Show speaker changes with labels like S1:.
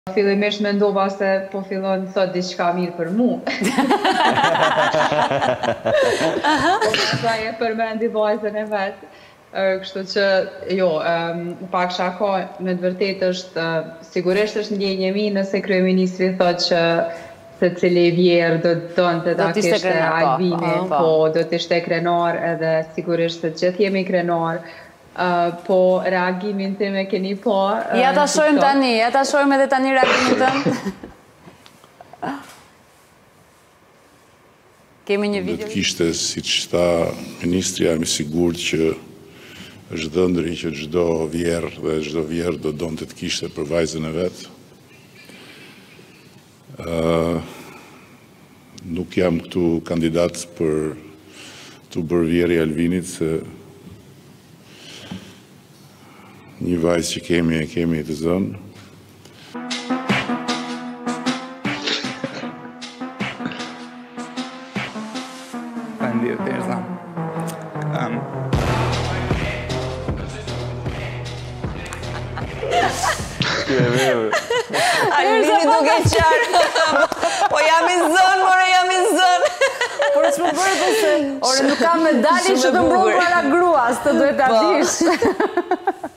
S1: Fillimisht mendova se po fillon të thot diçka mirë për mu. Sa e përmendi vajzën e vet. Kështu që jo, pak shaka me të vërtetë është sigurisht është ndjenje mi nëse kryeministri thotë që secili vjerë do të donte ta kishte Albinin, po do të ishte krenar edhe sigurisht të gjithë jemi krenar. Po reagimin tim e keni po.
S2: Ja ta shojmë tani, ja ta shojmë edhe tani reagimin tëm. Kemi një video.
S3: Do të kishte, siç tha ministri, jam i sigurt që është dhëndëri që çdo vjerë dhe çdo vjerë do donte të kishte për vajzën e vet. Nuk jam këtu kandidat për të bërë vjerë i Alvinit, se një vajzë që kemi të zënë.
S4: Faleminderit, Terza.
S5: Albini duke qarë. Po jam i zënë, more jam i zënë.
S2: Por ç'më bëre pëse? Ore nuk kam medalje që të mbron para gruas, të duhet ta dish.